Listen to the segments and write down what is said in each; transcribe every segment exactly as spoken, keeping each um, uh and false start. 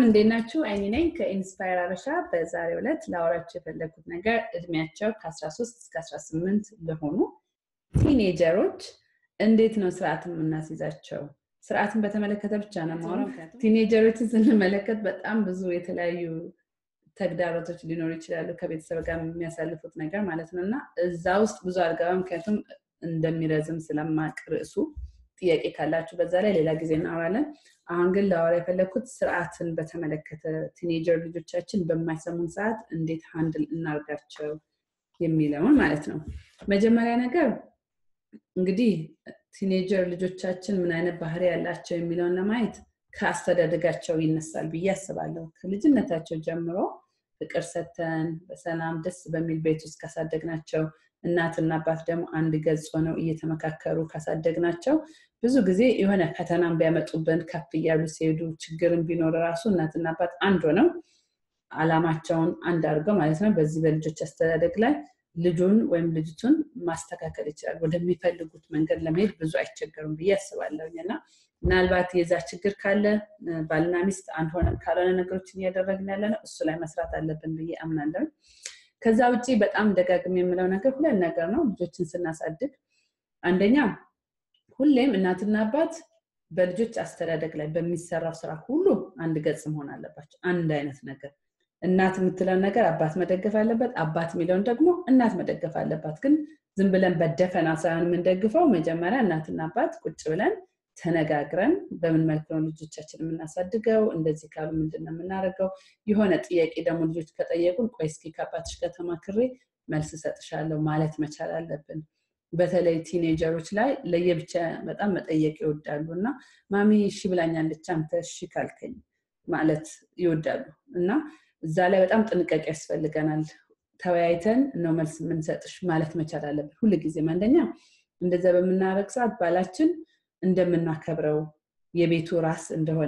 እንዴት ናችሁ? አይኔ ነኝ ከኢንስፓየር አበሻ። በዛሬው ዕለት ላወራችሁ የፈለኩት ነገር እድሜያቸው ከ13 እስከ አስራ ስምንት ለሆኑ ቲኔጀሮች እንዴት ነው ስርዓትን የምናስይዛቸው? ስርዓትን በተመለከተ ብቻ ነው የማወራው። ቲኔጀሮችን ስንመለከት በጣም ብዙ የተለያዩ ተግዳሮቶች ሊኖሩ ይችላሉ ከቤተሰብ ጋር የሚያሳልፉት ነገር ማለት ነውና እዛ ውስጥ ብዙ አልገባም ምክንያቱም እንደሚረዝም ስለማቅ ርዕሱ ጥያቄ ካላችሁ በዛ ላይ ሌላ ጊዜ እናወራለን። አሁን ግን ላወራ የፈለኩት ስርዓትን በተመለከተ ቲኔጀር ልጆቻችን በማይሰሙን ሰዓት እንዴት ሃንድል እናርጋቸው የሚለውን ማለት ነው። መጀመሪያ ነገር እንግዲህ ቲኔጀር ልጆቻችን ምን አይነት ባህሪ ያላቸው የሚለውን ለማየት ከአስተዳደጋቸው ይነሳል ብዬ አስባለሁ። ከልጅነታቸው ጀምሮ ፍቅር ሰተን በሰላም ደስ በሚል ቤት ውስጥ ካሳደግናቸው እናትና አባት ደግሞ አንድ ገጽ ሆነው እየተመካከሩ ካሳደግናቸው ብዙ ጊዜ የሆነ ፈተናን ቢያመጡብን ከፍ ይያሉ ሲሄዱ ችግርን ቢኖር ራሱ እናትና አባት አንድ ሆነው አላማቸውን አንድ አድርገው ማለት ነው በዚህ በልጆች አስተዳደግ ላይ ልጁን ወይም ልጅቱን ማስተካከል ይችላል ወደሚፈልጉት መንገድ ለመሄድ ብዙ አይቸገሩም ብዬ አስባለሁና ምናልባት የዛ ችግር ካለ ባልና ሚስት አንድ ሆነን ካልሆነ ነገሮችን እያደረግን ያለነው እሱ ላይ መስራት አለብን ብዬ አምናለሁ። ከዛ ውጪ በጣም ደጋግሜ የምለው ነገር ሁለት ነገር ነው ልጆችን ስናሳድግ። አንደኛ ሁሌም እናትና አባት በልጆች አስተዳደግ ላይ በሚሰራው ስራ ሁሉ አንድ ገጽ መሆን አለባቸው። አንድ አይነት ነገር እናት የምትለው ነገር አባት መደገፍ አለበት፣ አባት የሚለውን ደግሞ እናት መደገፍ አለባት። ግን ዝም ብለን በደፈና ሳይሆን የምንደግፈው መጀመሪያ እናትና አባት ቁጭ ብለን ተነጋግረን በምን መልኩ ነው ልጆቻችንን የምናሳድገው፣ እንደዚህ ካሉ ምንድነው የምናደርገው፣ የሆነ ጥያቄ ደግሞ ልጆች ከጠየቁን ቆይ እስኪ ከአባትሽ ጋር ተማክሬ መልስ ሰጥሻለሁ ማለት መቻል አለብን። በተለይ ቲኔጀሮች ላይ ለየብቻ በጣም መጠየቅ ይወዳሉና ማሚ እሺ ብላኛለች አንተ እሺ ካልከኝ ማለት ይወዳሉ እና እዛ ላይ በጣም ጥንቃቄ ያስፈልገናል። ተወያይተን ነው መልስ የምንሰጥሽ ማለት መቻል አለብን ሁሉ ጊዜ። አንደኛ እንደዛ በመናረግ ሰዓት ባላችን እንደምናከብረው የቤቱ ራስ እንደሆነ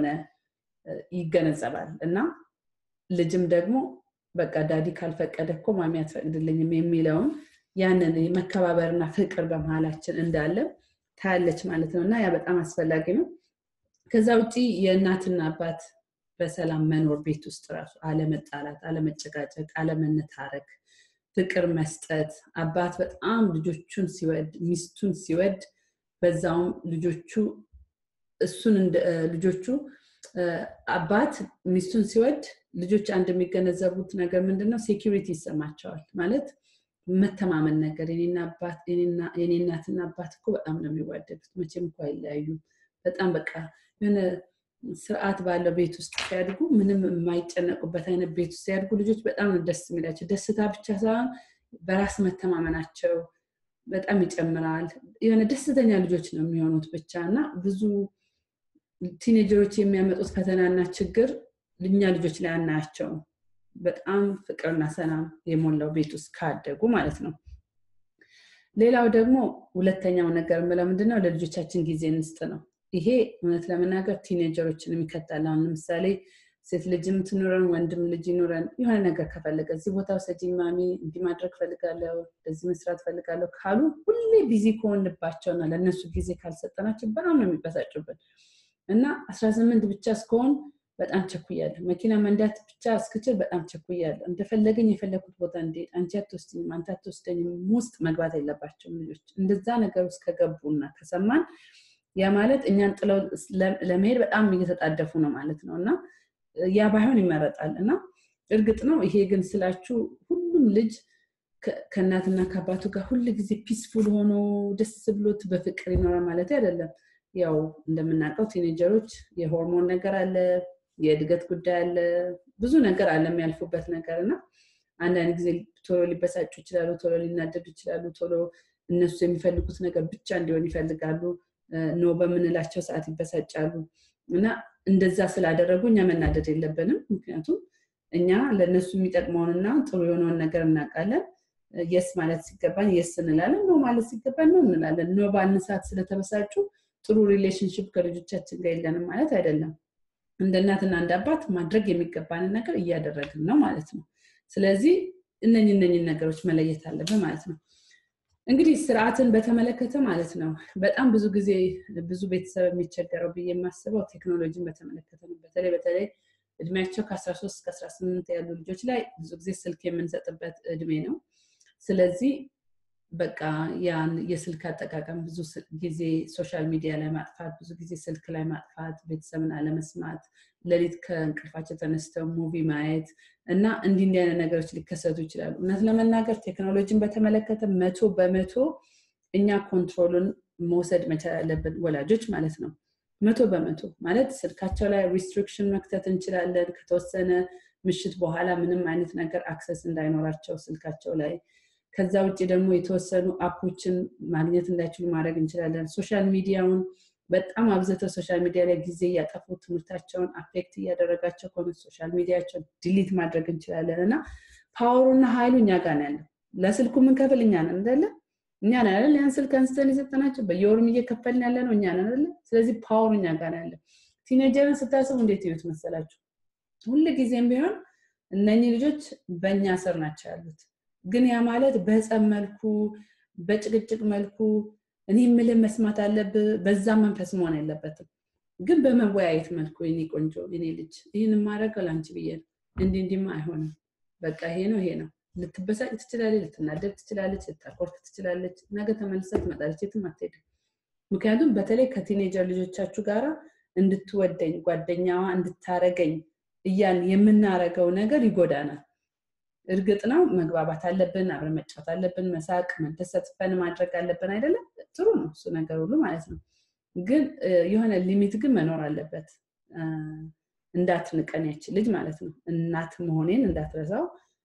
ይገነዘባል እና ልጅም ደግሞ በቃ ዳዲ ካልፈቀደ እኮ ማሚ አትፈቅድልኝም የሚለውን ያንን መከባበርና ፍቅር በመሃላችን እንዳለ ታያለች ማለት ነውና ያ በጣም አስፈላጊ ነው። ከዛ ውጪ የእናትና አባት በሰላም መኖር ቤት ውስጥ ራሱ አለመጣላት፣ አለመጨቃጨቅ፣ አለመነታረክ፣ ፍቅር መስጠት። አባት በጣም ልጆቹን ሲወድ ሚስቱን ሲወድ በዛውም ልጆቹ እሱን ልጆቹ አባት ሚስቱን ሲወድ ልጆች አንድ የሚገነዘቡት ነገር ምንድነው ሴኩሪቲ ይሰማቸዋል ማለት መተማመን ነገር። የኔና አባት የኔና የኔናትና አባት እኮ በጣም ነው የሚዋደዱት መቼም እንኳን አይለያዩ። በጣም በቃ የሆነ ስርዓት ባለው ቤት ውስጥ ሲያድጉ ምንም የማይጨነቁበት አይነት ቤት ውስጥ ሲያድጉ ልጆች በጣም ደስ የሚላቸው ደስታ ብቻ ሳይሆን በራስ መተማመናቸው በጣም ይጨምራል። የሆነ ደስተኛ ልጆች ነው የሚሆኑት ብቻና ብዙ ቲኔጀሮች የሚያመጡት ፈተናና ችግር ለኛ ልጆች ላይ አናያቸው። በጣም ፍቅርና ሰላም የሞላው ቤት ውስጥ ካደጉ ማለት ነው። ሌላው ደግሞ ሁለተኛው ነገር ምንድነው ለልጆቻችን ጊዜ እንስጥ ነው። ይሄ እውነት ለመናገር ቲኔጀሮችን የሚከተል አሁን ለምሳሌ ሴት ልጅም ትኖረን ወንድም ልጅ ይኖረን የሆነ ነገር ከፈለገ እዚህ ቦታ ወሰጂኝ ማሚ እንዲህ ማድረግ ፈልጋለሁ እንደዚህ መስራት ፈልጋለሁ ካሉ ሁሌ ቢዚ ከሆንባቸውና ለነሱ ጊዜ ካልሰጠናቸው በጣም ነው የሚበሳጩበት እና አስራ ስምንት ብቻ እስከሆን በጣም ቸኩያለሁ መኪና መንዳት ብቻ እስክችል በጣም ቸኩያለሁ እንደፈለገኝ የፈለኩት ቦታ እንዴት አንቺ አትወስጂኝም አንተ አትወስደኝም ውስጥ መግባት የለባቸውም ልጆች። እንደዛ ነገር ውስጥ ከገቡና ከሰማን ያ ማለት እኛን ጥለው ለመሄድ በጣም እየተጣደፉ ነው ማለት ነውና ያ ባይሆን ይመረጣል። እና እርግጥ ነው ይሄ ግን ስላችሁ ሁሉም ልጅ ከእናትና ከአባቱ ጋር ሁሉ ጊዜ ፒስፉል ሆኖ ደስ ብሎት በፍቅር ይኖራል ማለት አይደለም። ያው እንደምናውቀው ቲኔጀሮች የሆርሞን ነገር አለ፣ የእድገት ጉዳይ አለ፣ ብዙ ነገር አለ የሚያልፉበት ነገርና አንዳንድ ጊዜ ቶሎ ሊበሳጩ ይችላሉ፣ ቶሎ ሊናደዱ ይችላሉ፣ ቶሎ እነሱ የሚፈልጉት ነገር ብቻ እንዲሆን ይፈልጋሉ፣ ነው በመንላቸው ሰዓት ይበሳጫሉ እና እንደዛ ስላደረጉ እኛ መናደድ የለብንም ምክንያቱም እኛ ለነሱ የሚጠቅመውንና ጥሩ የሆነውን ነገር እናውቃለን። yes ማለት ሲገባን yes እንላለን፣ ነው ማለት ሲገባን ነው እንላለን። ነው ባልን ሰዓት ስለተበሳጩ ጥሩ ሪሌሽንሺፕ ከልጆቻችን ጋር የለንም ማለት አይደለም። እንደ እናትና እንደ አባት ማድረግ የሚገባን ነገር እያደረግን ነው ማለት ነው። ስለዚህ እነኚህ እነኚህ ነገሮች መለየት አለብን ማለት ነው። እንግዲህ ስርዓትን በተመለከተ ማለት ነው በጣም ብዙ ጊዜ ብዙ ቤተሰብ የሚቸገረው በየማስበው ቴክኖሎጂን በተመለከተ ነው። በተለይ በተለይ እድሜያቸው ከ13 እስከ አስራ ስምንት ያሉ ልጆች ላይ ብዙ ጊዜ ስልክ የምንሰጥበት እድሜ ነው ስለዚህ በቃ ያን የስልክ አጠቃቀም ብዙ ጊዜ ሶሻል ሚዲያ ላይ ማጥፋት ብዙ ጊዜ ስልክ ላይ ማጥፋት ቤተሰብን አለመስማት ለሊት ከእንቅልፋቸው ተነስተው ሙቪ ማየት እና እንዲህ እንዲህ አይነት ነገሮች ሊከሰቱ ይችላሉ እውነት ለመናገር ቴክኖሎጂን በተመለከተ መቶ በመቶ እኛ ኮንትሮልን መውሰድ መቻል አለብን ወላጆች ማለት ነው መቶ በመቶ ማለት ስልካቸው ላይ ሪስትሪክሽን መክተት እንችላለን ከተወሰነ ምሽት በኋላ ምንም አይነት ነገር አክሰስ እንዳይኖራቸው ስልካቸው ላይ ከዛ ውጪ ደግሞ የተወሰኑ አፖችን ማግኘት እንዳይችሉ ማድረግ እንችላለን ሶሻል ሚዲያውን በጣም አብዝተው ሶሻል ሚዲያ ላይ ጊዜ ያጠፉ ትምህርታቸውን አፌክት ያደረጋቸው ከሆነ ሶሻል ሚዲያቸው ዲሊት ማድረግ እንችላለንና ፓወሩና ኃይሉ እኛ ጋር ነው ያለው ለስልኩ ምን ከፍል እኛ ነን አይደል እኛ ነን አይደል ያን ስልክ አንስተን ይሰጠናቸው በየወሩም እየከፈልን ያለ ነው እኛ ነን አይደል ስለዚህ ፓወሩ እኛ ጋር ነው ያለው ቲኔጀርን ስታስቡ እንዴት ይሉት መሰላችሁ ሁሉ ጊዜም ቢሆን እነኚህ ልጆች በእኛ ስር ናቸው ያሉት ግን ያ ማለት በህፃን መልኩ በጭቅጭቅ መልኩ እኔ ምለ መስማት አለብህ በዛ መንፈስ መሆን አይለበትም ግን በመወያየት መልኩ እኔ ቆንጆ እኔ ልጅ ይሄን ማረጋው ላንቺ ብዬ እንዴ እንዴማ አይሆንም በቃ ይሄ ነው ይሄ ነው ልትበሳጭ ትችላለች ልትናደድ ትችላለች ልታቆርጥ ትችላለች ነገ ተመልሰት መጣለች የትም አትሄድም ምክንያቱም በተለይ ከቲኔጀር ልጆቻችሁ ጋራ እንድትወደኝ ጓደኛዋ እንድታረገኝ እያን የምናረጋው ነገር ይጎዳናል እርግጥ ነው መግባባት አለብን አብረን መጫወት አለብን መሳቅ መደሰት ፈን ማድረግ አለብን አይደለም ጥሩ ነው እሱ ነገር ሁሉ ማለት ነው ግን የሆነ ሊሚት ግን መኖር አለበት እንዳትንቀን ያቺ ልጅ ማለት ነው እናት መሆኔን እንዳትረሳው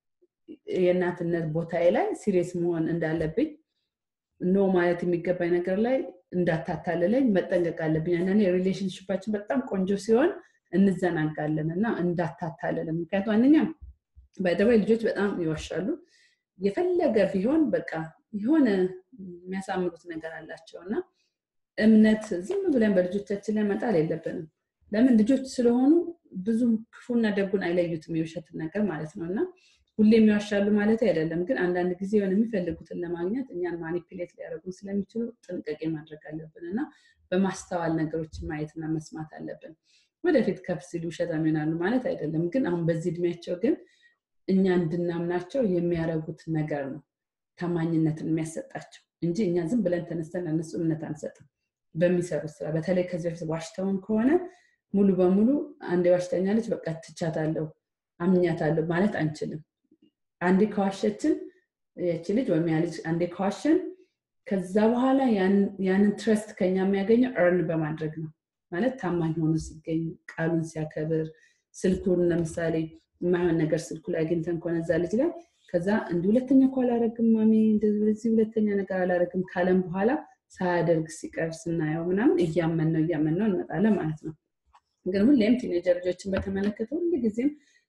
የእናትነት ቦታዬ ላይ ሲሪየስ መሆን እንዳለብኝ ኖ ማለት የሚገባኝ ነገር ላይ እንዳታታለለኝ መጠንቀቅ አለብኝ እና ሪሌሽንሺፓችን በጣም ቆንጆ ሲሆን እንዘናጋለንና እንዳታታለለን ምክንያቱም አንኛ ባይደባይ ልጆች በጣም ይዋሻሉ የፈለገ ቢሆን በቃ የሆነ የሚያሳምሩት ነገር አላቸውና እምነት ዝም ብለን በልጆቻችን ላይ መጣል የለብንም ለምን ልጆች ስለሆኑ ብዙ ክፉና ደጉን አይለዩትም የውሸት ነገር ማለት ነውና ሁሌም ይዋሻሉ ማለት አይደለም ግን አንዳንድ ጊዜ የሆነ የሚፈልጉትን ለማግኘት እኛን ማኒፑሌት ሊያደርጉን ስለሚችሉ ጥንቃቄ ማድረግ አለብንና በማስተዋል ነገሮችን ማየትና መስማት አለብን ወደፊት ከፍ ሲሉ ውሸታም ይሆናሉ ማለት አይደለም ግን አሁን በዚህ እድሜያቸው ግን እኛ እንድናምናቸው የሚያረጉት ነገር ነው ታማኝነትን የሚያሰጣቸው እንጂ እኛ ዝም ብለን ተነስተን እነሱ እምነት አንሰጥም በሚሰሩት ስራ በተለይ ከዚህ በፊት ዋሽተውን ከሆነ ሙሉ በሙሉ አንዴ ዋሽተኛለች በቃ ትቻታለሁ አምኛታለሁ ማለት አንችልም አንዴ ከዋሸችን ያቺ ልጅ ወይ ያ ልጅ አንዴ ከዋሸን ከዛ በኋላ ያን ያን ትረስት ከኛ የሚያገኘው earn በማድረግ ነው ማለት ታማኝ ሆኖ ሲገኝ ቃሉን ሲያከብር ስልኩን ለምሳሌ ማይሆን ነገር ስልኩ ላይ አግኝተን ከሆነ እዛ ልጅ ላይ ከዛ እንደ ሁለተኛ ኳል አረግም ማሚ እንደዚህ ሁለተኛ ነገር አላረግም ካለም በኋላ ሳያደርግ ሲቀር ስናየው ምናምን እያመን ነው እያመን ነው እንመጣለን ማለት ነው ግን ሁሌም ቲኔጀር ልጆችን በተመለከተ ሁሉ ጊዜም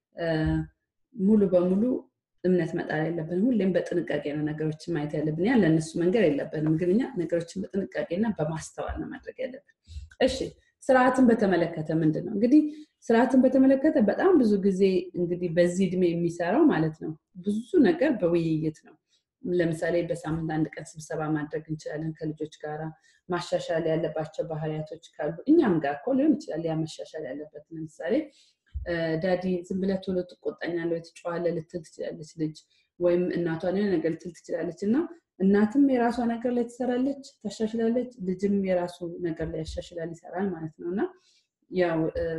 ሙሉ በሙሉ እምነት መጣል የለብንም ሁሌም በጥንቃቄ ነው ነገሮችን ማየት ያለብን ያ ለነሱ መንገር የለብንም ግን እኛ ነገሮችን በጥንቃቄና በማስተዋል ነው ማድረግ ያለብን እሺ ስርዓትን በተመለከተ ምንድነው እንግዲህ ስርዓትን በተመለከተ በጣም ብዙ ጊዜ እንግዲህ በዚህ እድሜ የሚሰራው ማለት ነው ብዙ ነገር በውይይት ነው ለምሳሌ በሳምንት አንድ ቀን ስብሰባ ማድረግ እንችላለን ከልጆች ጋራ ማሻሻል ያለባቸው ባህሪያቶች ካሉ እኛም ጋር እኮ ሊሆን ይችላል ያ ማሻሻል ያለበት ለምሳሌ ዳዲ ዝም ብለህ ቶሎ ትቆጣኛለህ ትጫዋለህ ልትል ትችላለች ልጅ ወይም እናቷን የሆነ ነገር ልትል ትችላለችና እናትም የራሷ ነገር ላይ ትሰራለች ታሻሽላለች ልጅም የራሱ ነገር ላይ ያሻሽላል ይሰራል ማለት ነውና ያው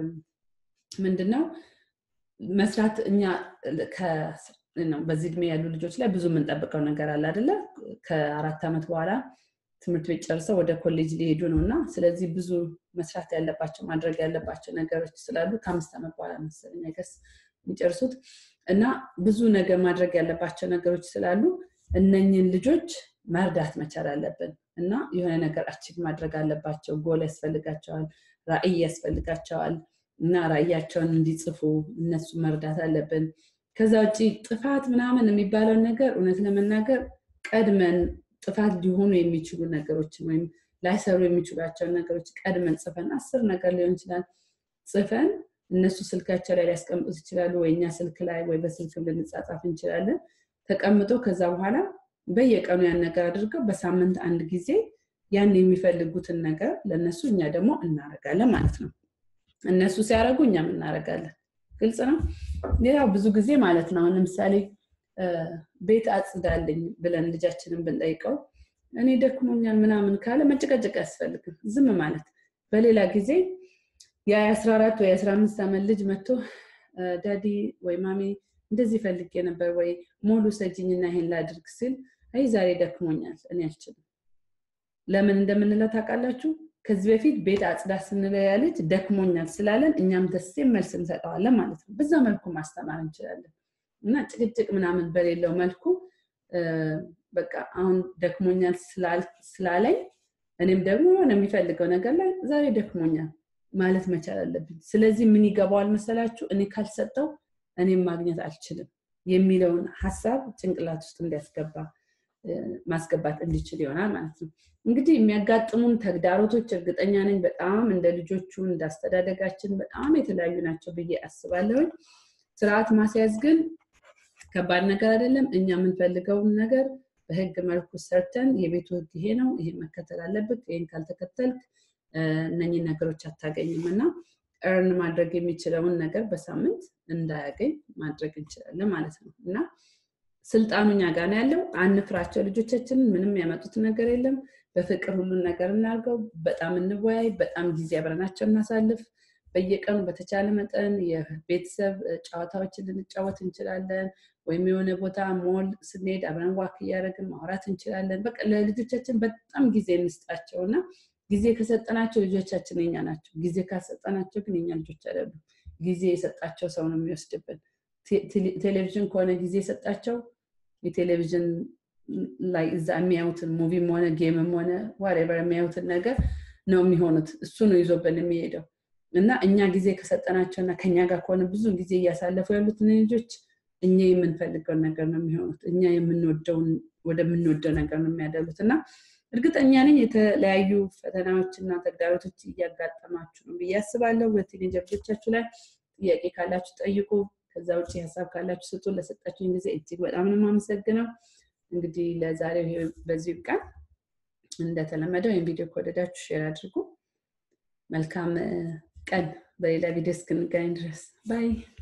ምንድነው መስራት እኛ ከ ነው በዚህ እድሜ ያሉ ልጆች ላይ ብዙ ምን ጠብቀው ነገር አለ አይደለ ከአራት አመት በኋላ ትምህርት ቤት ጨርሰው ወደ ኮሌጅ ሊሄዱ ነውና ስለዚህ ብዙ መስራት ያለባቸው ማድረግ ያለባቸው ነገሮች ስላሉ ከአምስት አመት በኋላ መሰለኝ አይገስ የሚጨርሱት እና ብዙ ነገር ማድረግ ያለባቸው ነገሮች ስላሉ እነኚህን ልጆች መርዳት መቻል አለብን እና የሆነ ነገር አቺቭ ማድረግ አለባቸው ጎል ያስፈልጋቸዋል ራዕይ ያስፈልጋቸዋል እና ራዕያቸውን እንዲጽፉ እነሱ መርዳት አለብን ከዛ ውጪ ጥፋት ምናምን የሚባለው ነገር እውነት ለመናገር ቀድመን ጥፋት ሊሆኑ የሚችሉ ነገሮች ወይም ላይሰሩ የሚችሏቸው ነገሮች ቀድመን ጽፈን አስር ነገር ሊሆን ይችላል ጽፈን እነሱ ስልካቸው ላይ ያስቀምጡት ይችላሉ ወይኛ ስልክ ላይ ወይ በስልክ ልንጻጻፍ እንችላለን ተቀምጦ ከዛ በኋላ በየቀኑ ያን ነገር አድርገው በሳምንት አንድ ጊዜ ያን የሚፈልጉትን ነገር ለነሱ እኛ ደግሞ እናረጋለን ማለት ነው እነሱ ሲያረጉ እኛም እናረጋለን ግልጽ ነው። ያው ብዙ ጊዜ ማለት ነው ለምሳሌ ቤት አጽዳልኝ ብለን ልጃችንን ብንጠይቀው እኔ ደክሞኛል ምናምን ካለ መጨቀጨቅ ያስፈልግም ዝም ማለት። በሌላ ጊዜ የ14 ወይ አስራ አምስት ዓመት ልጅ መጥቶ ዳዲ ወይ ማሚ እንደዚህ ፈልጌ ነበር ወይ ሞሉ ሰጂኝና ይሄን ላድርግ ሲል አይ ዛሬ ደክሞኛል እኔ አልችልም ለምን እንደምንለው ታውቃላችሁ? ከዚህ በፊት ቤት አጽዳ ስንለው ያ ልጅ ደክሞኛል ስላለን እኛም ደስም መልስ እንሰጠዋለን ማለት ነው። በዛ መልኩ ማስተማር እንችላለን እና ጭቅጭቅ ምናምን በሌለው መልኩ በቃ አሁን ደክሞኛል ስላለኝ እኔም ደግሞ የሚፈልገው ነገር ላይ ዛሬ ደክሞኛል ማለት መቻል አለብኝ። ስለዚህ ምን ይገባዋል መሰላችሁ? እኔ ካልሰጠው እኔም ማግኘት አልችልም የሚለውን ሐሳብ ጭንቅላት ውስጥ እንዲያስገባ ማስገባት እንዲችል ይሆናል ማለት ነው። እንግዲህ የሚያጋጥሙን ተግዳሮቶች እርግጠኛ ነኝ በጣም እንደ ልጆቹ እንዳስተዳደጋችን በጣም የተለያዩ ናቸው ብዬ አስባለሁ። ስርዓት ማስያዝ ግን ከባድ ነገር አይደለም። እኛ የምንፈልገውን ነገር በህግ መልኩ ሰርተን የቤቱ ህግ ይሄ ነው ይሄ መከተል አለበት ይሄን ካልተከተልክ እነኚህ ነገሮች አታገኝምና earn ማድረግ የሚችለውን ነገር በሳምንት እንዳያገኝ ማድረግ እንችላለን ማለት ነው። እና ስልጣኑኛ ጋር ነው ያለው። አንፍራቸው ልጆቻችንን ምንም ያመጡት ነገር የለም። በፍቅር ሁሉን ነገር እናርገው። በጣም እንወያይ። በጣም ጊዜ አብረናቸው እናሳልፍ። በየቀኑ በተቻለ መጠን የቤተሰብ ጨዋታዎችን ልንጫወት እንችላለን። ወይም የሆነ ቦታ ሞል ስንሄድ አብረን ዋክ እያደረግን ማውራት እንችላለን። በቃ ለልጆቻችን በጣም ጊዜ እንስጣቸውና ጊዜ ከሰጠናቸው ልጆቻችን የኛ ናቸው። ጊዜ ካልሰጠናቸው ግን የኛ ልጆች አይደሉም። ጊዜ የሰጣቸው ሰው ነው የሚወስድብን። ቴሌቪዥን ከሆነ ጊዜ የሰጣቸው የቴሌቪዥን ላይ እዛ የሚያዩትን ሙቪም ሆነ ጌምም ሆነ whatever የሚያዩትን ነገር ነው የሚሆኑት። እሱ ነው ይዞብን የሚሄደው። እና እኛ ጊዜ ከሰጠናቸውና ከኛ ጋር ከሆነ ብዙ ጊዜ እያሳለፉ ያሉት ልጆች እኛ የምንፈልገው ነገር ነው የሚሆኑት። እኛ የምንወደውን ወደምንወደው ነገር ነው የሚያደሉትና እርግጠኛ ነኝ የተለያዩ ፈተናዎችና ተግዳሮቶች እያጋጠማችሁ ነው ብዬ አስባለሁ። በቲኔጀሮቻችሁ ላይ ጥያቄ ካላችሁ ጠይቁ። ከዛ ውጪ ሐሳብ ካላችሁ ስጡ። ለሰጣችሁኝ ጊዜ እጅግ በጣም ነው የማመሰግነው። እንግዲህ ለዛሬው በዚህ ቀን እንደተለመደው ይሄን ቪዲዮ ከወደዳችሁ ሼር አድርጉ። መልካም ቀን። በሌላ ቪዲዮ እስክንገናኝ ድረስ ባይ